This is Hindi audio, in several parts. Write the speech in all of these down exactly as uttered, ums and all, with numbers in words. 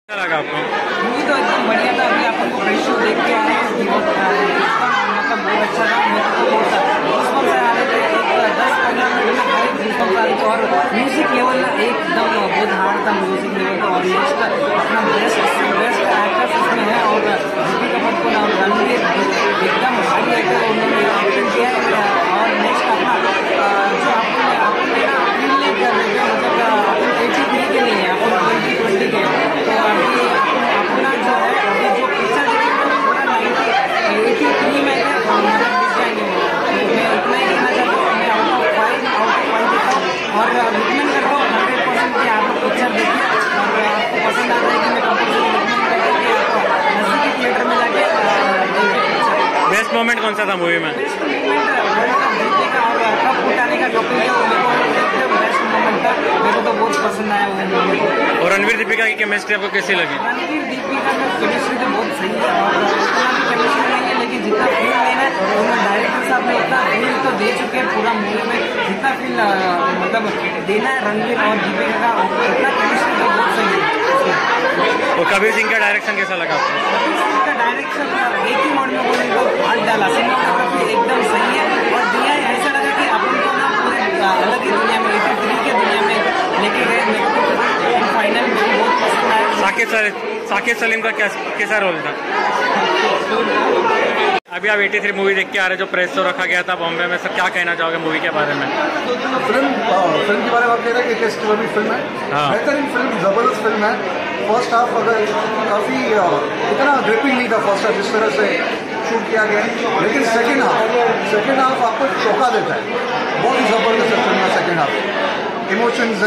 अच्छा लगा आपको? मूवी तो एकदम बढ़िया था। अभी अपन को फ्रेश शो देख के आए हैं, मतलब बहुत अच्छा था। मेरे को बहुत गूज़बम्स आ रहे थे, एक दस पंद्रह मिनट में हर एक गूज़बम्स आ रहे थे। और म्यूजिक लेवल ना एकदम बहुत हार्ड था म्यूजिक लेवल का। और नेक्स्ट अपना बेस्ट बेस्ट एक्टर्स इसमें है। और दीपिका पादुकोण और रणवीर एकदम हाई एक्टर उन्होंने एक्टिंग किया है। और नेक्स्ट अपना जो आपने आपने ना फील नहीं कर रहे थे, मतलब अपन एटी थ्री के नहीं है, अपन ट्वेंटी ट्वेंटी के। तो अभी अपना जो है अभी जो पिक्चर पूरा नाइनटी एटी थ्री में है, मतलब मिल जाएंगे वो। मैं इतना ही कहना चाहता हूँ, मैं out of five out of five देता हूँ। और रिकमेंड करता हूँ हंड्रेड परसेंट कि आप लोग पिक्चर देखिए। और आपको पसंद आ जाएगी। मैं कंपल्सरी रिकमेंड करता हूँ कि आप नजदीकी थिएटर में जाके देखिए पिक्चर। बेस्ट मोमेंट कौन सा था मूवी में? बेस्ट मोमेंट वर्ल्ड कप जीतने का और कप उठाने का कपिल देव, मेरे को एकदम बेस्ट मोमेंट था। मेरे को तो बहुत पसंद आया वो मूवी। और रणवीर दीपिका की केमिस्ट्री आपको कैसी लगी? रणवीर दीपिका का केमिस्ट्री तो बहुत सही है। और उतना भी केमिस्ट्री नहीं है, लेकिन जितना फील लेना है उन्होंने डायरेक्टर साहब ने उतना फील तो दे चुके हैं पूरा मूवी में। जितना फील मतलब देना है रणवीर और दीपिका का, उतना केमिस्ट्री तो बहुत सही है। और कबीर सिंह का डायरेक्शन कैसा लगा आपको? कबीर सिंह का डायरेक्शन एक ही मोड में बोले तो हाथ डाला। सिनेमाटोग्राफी एकदम सही है। और दिया ऐसा लगा कि अपन को ना पूरे अलग ही दुनिया में एटी थ्री के दुनिया में लेके गए। मेरे को फाइनल में बहुत पसंद आया। साकिब साकिब सलीम का क्या कैसा रोल था? अभी आप एटी थ्री मूवी देख के आ रहे, जो प्रेस शो रखा गया था बॉम्बे में, सर क्या कहना चाहोगे मूवी के बारे में? फिल्म फिल्म के बारे में आप कह रहे हैं कि किस तरह की फिल्म है? बेहतरीन फिल्म, जबरदस्त फिल्म है। फर्स्ट हाफ अगर काफ़ी इतना ग्रिपिंग नहीं था फर्स्ट हाफ जिस तरह से शूट किया गया है, लेकिन सेकेंड हाफ सेकेंड हाफ आपको चौंका देता है। बहुत ही ज़बरदस्त है फिल्म का सेकेंड हाफ। इमोशंस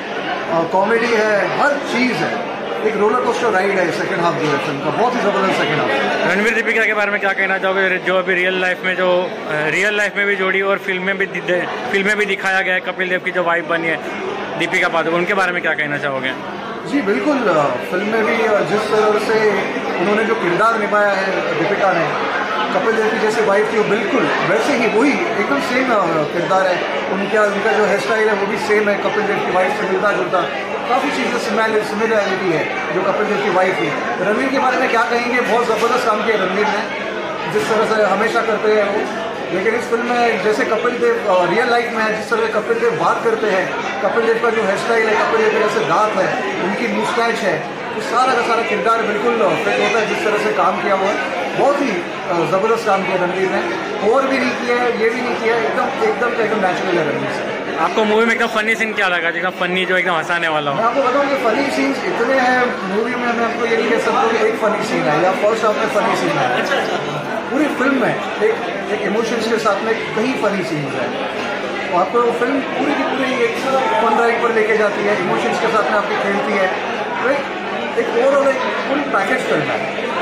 है, कॉमेडी है, हर चीज़ है। एक रोलर कोस्टर राइड है सेकंड हाफ जो है फिल्म का, बहुत ही जबरदस्त सेकंड हाफ। रणवीर दीपिका के बारे में क्या कहना चाहोगे, जो अभी रियल लाइफ में जो रियल लाइफ में भी जोड़ी और फिल्म में भी फिल्म में भी दिखाया गया है, कपिल देव की जो वाइफ बनी है दीपिका पादुकोण, उनके बारे में क्या कहना चाहोगे? जी बिल्कुल, फिल्म में भी जिस तरह से उन्होंने जो किरदार निभाया है दीपिका ने, कपिल देव की जैसे वाइफ थी वो बिल्कुल वैसे ही वही एकदम सेम किरदार है उनका। उनका जो हेयर स्टाइल है वो भी सेम है, कपिल देव की वाइफ से मिलता जुलता। काफ़ी चीज़ें सिमिलरिटी है जो कपिल देव की वाइफ थी। रणवीर के बारे में क्या कहेंगे, बहुत ज़बरदस्त काम किया रणवीर ने, जिस तरह से हमेशा करते हैं वो। लेकिन इस फिल्म में जैसे कपिल देव रियल लाइफ में है, जिस तरह से कपिल देव बात करते हैं, कपिल देव का जो हेयर स्टाइल है, कपिल देव के जैसे दांत है, उनकी मुस्टैच है, तो सारा का सारा किरदार बिल्कुल फिट होता है जिस तरह से काम किया हुआ है। बहुत ही ज़बरदस्त काम किया रणवीर ने, और भी नहीं किया है, ये भी नहीं किया है, एकदम एकदम एकदम नेचुरल है रणवीर से। आपको मूवी में एकदम फनी सीन क्या लगा, एकदम फनी जो एकदम हंसाने वाला हो? मैं आपको बताऊँ कि फनी सीन्स इतने हैं मूवी में, मैं आपको ये नहीं कह सकता कि एक फनी सीन है या फर्स्ट हाफ में फनी सीन है। पूरी फिल्म में एक एक इमोशंस के साथ में कई फनी सीन्स है। और आपको वो फिल्म पूरी की पूरी एक फन राइड पर लेके जाती है, इमोशंस के साथ में आपकी खेलती है। तो एक एक ओवरऑल एक फुल पैकेज फिल्म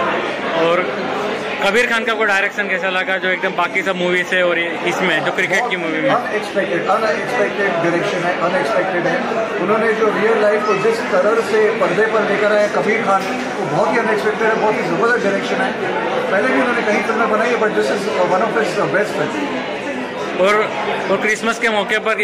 है। और कबीर खान का को डायरेक्शन कैसा लगा, जो एकदम बाकी सब मूवी से और इसमें जो क्रिकेट की मूवी में? अनएक्सपेक्टेड अनएक्सपेक्टेड डायरेक्शन है, अनएक्सपेक्टेड है। उन्होंने जो रियल लाइफ को जिस तरह से पर्दे पर लेकर आए कबीर खान, वो बहुत ही अनएक्सपेक्टेड है, बहुत ही ज़बरदस्त डायरेक्शन है। पहले भी उन्होंने कई फिल्में बनाई है, but this is one of his best film. और और क्रिसमस के मौके पर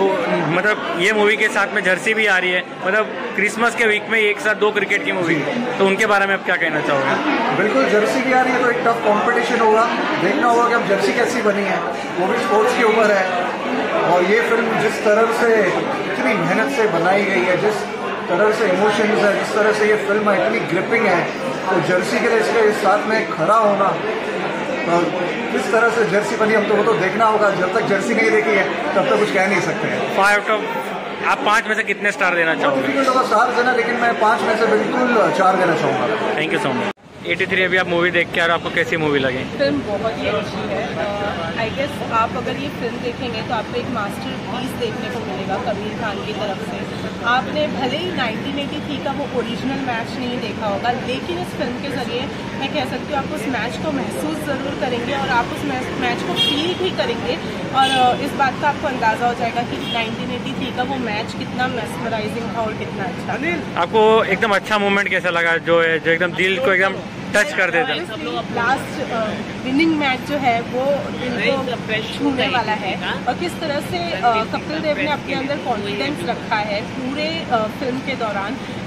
मतलब ये मूवी के साथ में जर्सी भी आ रही है, मतलब क्रिसमस के वीक में एक साथ दो क्रिकेट की मूवी, तो उनके बारे में आप क्या कहना चाहोगे? बिल्कुल, जर्सी भी आ रही है तो एक टफ कंपटीशन होगा, देखना होगा कि अब जर्सी कैसी बनी है, वो भी स्पोर्ट्स के ऊपर है। और ये फिल्म जिस तरह से इतनी मेहनत से बनाई गई है, जिस तरह से इमोशंस है, जिस तरह से ये फिल्म है, इतनी ग्रिपिंग है, तो जर्सी के लिए इसके साथ में खड़ा होना, तो किस तरह से जर्सी बनी हम तो वो तो देखना होगा। जब तक जर्सी नहीं देखी है तब तक कुछ कह नहीं सकते हैं। फाइव टॉप आप पाँच में से कितने स्टार देना चाहोगे? डिफिकल्ट होगा स्टार देना, लेकिन मैं पाँच में से बिल्कुल चार देना चाहूँगा। Thank you so much. Eighty three अभी आप मूवी देख के आ रहे हो, आपको कैसी मूवी लगी? फिल्म बहुत ही अच्छी है। आई गेस आप अगर ये फिल्म देखेंगे तो आपको एक मास्टर पीस देखने को मिलेगा कबीर खान की तरफ से। आपने भले ही नाइनटीन एटी थ्री का वो ओरिजिनल मैच नहीं देखा होगा, लेकिन इस फिल्म के ज़रिए मैं कह सकती हूँ आप उस मैच को महसूस ज़रूर करेंगे और आप उस मैच को फील भी करेंगे। और इस बात का आपको अंदाज़ा हो जाएगा कि नाइनटीन एटी थ्री का वो मैच कितना मेस्मराइजिंग था और कितना अच्छा। आपको एकदम अच्छा मोमेंट कैसा लगा, जो है जो एकदम दिल को एकदम टच कर देते हैं? लास्ट विनिंग मैच जो है वो दिल को छूने वाला है, और किस तरह से कपिल देव ने अपने अंदर कॉन्फिडेंस रखा है पूरे फिल्म के दौरान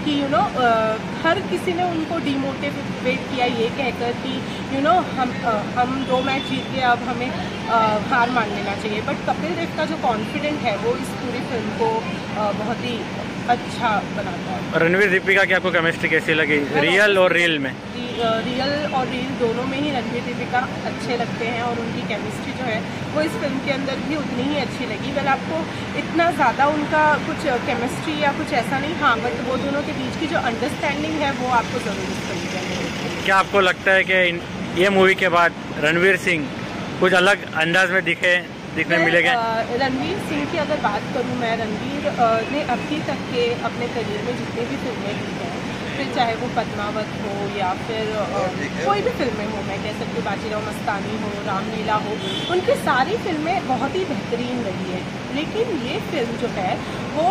कि यू नो हर किसी ने उनको डिमोटिवेट किया ये कहकर कि यू नो हम uh, हम दो मैच जीत के अब हमें uh, हार मान लेना चाहिए। बट कपिल देव का जो कॉन्फिडेंट है वो इस पूरी फिल्म को uh, बहुत ही अच्छा बनाता है। रणवीर दीपिका की आपको केमिस्ट्री कैसी लगी रियल और रील में? रियल और रील दोनों में ही रणवीर दीपिका अच्छे लगते हैं और उनकी केमिस्ट्री जो है वो इस फिल्म के अंदर भी उतनी ही अच्छी लगी। वेल आपको इतना ज़्यादा उनका कुछ केमिस्ट्री या कुछ ऐसा नहीं, हाँ बट वो दोनों के बीच की जो अंडरस्टैंडिंग है वो आपको ज़रूर इस फिल्म के अंदर। क्या आपको लगता है कि ये मूवी के बाद रणवीर सिंह कुछ अलग अंदाज में दिखे दिखने मिलेगा? रणवीर सिंह की अगर बात करूँ मैं, रणवीर ने अभी तक के अपने करियर में जितनी भी फिल्में दी हैं, फिर चाहे वो पद्मावत हो या फिर कोई भी फिल्में हो, मैं कह सकती हूँ बाजीराव मस्तानी हो, रामलीला हो, उनकी सारी फिल्में बहुत ही बेहतरीन रही है। लेकिन ये फिल्म जो है वो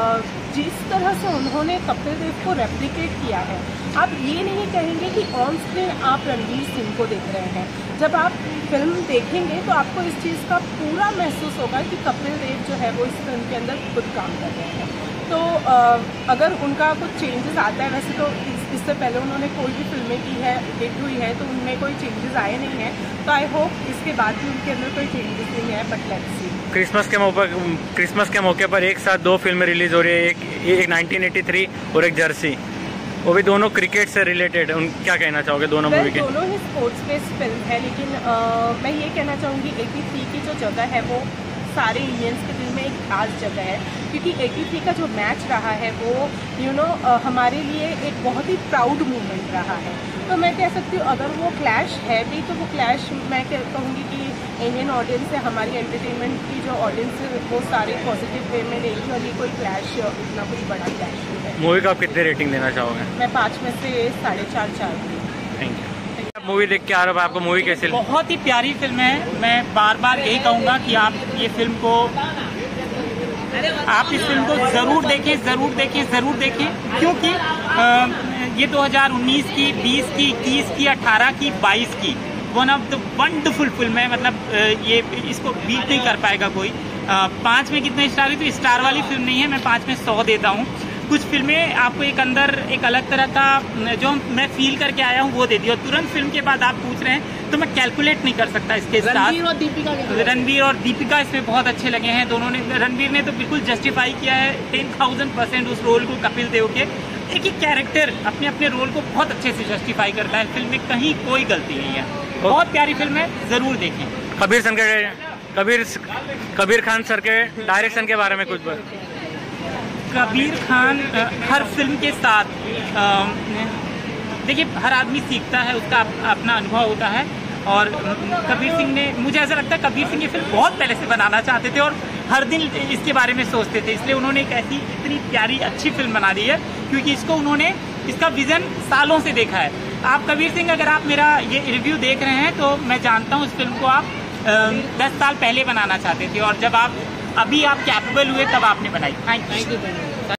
जिस तरह से उन्होंने कपिल देव को रेप्लिकेट किया है, आप ये नहीं कहेंगे कि ऑन स्क्रीन आप रणवीर सिंह को देख रहे हैं। जब आप फिल्म देखेंगे तो आपको इस चीज़ का पूरा महसूस होगा कि कपिल देव जो है वो इस फिल्म के अंदर खुद काम कर रहे हैं। तो आ, अगर उनका कुछ चेंजेस आता है, वैसे तो इस, इससे पहले उन्होंने कोई भी फिल्में की है हिट हुई है तो उनमें कोई चेंजेस आए नहीं हैं, तो आई होप इसके बाद भी उनके अंदर कोई चेंजेस नहीं है। But let's see. क्रिसमस के मौके क्रिसमस के मौके पर एक साथ दो फिल्में रिलीज हो रही है, एक एक नाइनटीन एटी थ्री और एक जर्सी, वो भी दोनों क्रिकेट से रिलेटेड। उन क्या कहना चाहोगे दोनों मूवी के? दोनों ही स्पोर्ट्स बेस्ड फिल्म है, लेकिन आ, मैं ये कहना चाहूँगी एटी थ्री की जो जगह है वो सारे इंडियंस के दिल में एक खास जगह है, क्योंकि एटी थ्री का जो मैच रहा है वो यू नो हमारे लिए एक बहुत ही प्राउड मोमेंट रहा है। तो मैं कह सकती हूँ अगर वो क्लैश है भी तो वो क्लैश मैं कहूँगी कि इंडियन ऑडियंस है, हमारी एंटरटेनमेंट की जो ऑडियंस है वो सारे पॉजिटिव वे में लेगी और ये कोई क्लैश इतना कुछ बड़ा क्लैश नहीं है। मूवी को आप कितने रेटिंग देना चाहोगे? मैं पाँच में से साढ़े चार चार थैंक यू। मूवी देख के आ रहा हूँ, आपको मूवी कैसे लगी? बहुत ही प्यारी फिल्म है। मैं बार बार यही कहूँगा कि आप ये फिल्म को आप इस फिल्म को ज़रूर देखें, ज़रूर देखें, ज़रूर देखें, क्योंकि आ, ये दो हज़ार उन्नीस की, बीस की, इक्कीस की, अठारह की, बाईस की one of the wonderful film है। मतलब ये इसको बीट नहीं कर पाएगा कोई। पाँच में कितने स्टार हुई? तो स्टार वाली फिल्म नहीं है, मैं पाँच में सौ देता हूँ। कुछ फिल्में आपको एक अंदर एक अलग तरह का जो मैं फील करके आया हूँ वो दे दी, और तुरंत फिल्म के बाद आप पूछ रहे हैं तो मैं कैलकुलेट नहीं कर सकता इसके स्टार। रणवीर और दीपिका रणवीर और दीपिका इसमें बहुत अच्छे लगे हैं। दोनों ने, रणवीर ने तो बिल्कुल जस्टिफाई किया है टेन थाउजेंड परसेंट उस रोल को। कपिल देव के एक एक कैरेक्टर अपने अपने रोल को बहुत अच्छे से जस्टिफाई करता है। फिल्म में कहीं कोई गलती नहीं है, बहुत प्यारी फिल्म है, जरूर देखें। कबीर सर के कबीर कबीर खान सर के डायरेक्शन के बारे में कुछ बात? कबीर खान हर फिल्म के साथ देखिए हर आदमी सीखता है, उसका अपना अनुभव होता है। और कबीर सिंह ने, मुझे ऐसा लगता है कबीर सिंह ये फिल्म बहुत पहले से बनाना चाहते थे और हर दिन इसके बारे में सोचते थे, इसलिए उन्होंने एक ऐसी इतनी प्यारी अच्छी फिल्म बना दी है, क्योंकि इसको उन्होंने इसका विजन सालों से देखा है। आप कबीर सिंह अगर आप मेरा ये रिव्यू देख रहे हैं तो मैं जानता हूँ इस फिल्म को आप दस साल पहले बनाना चाहते थे और जब आप अभी आप कैपेबल हुए तब आपने बनाई। Thank you.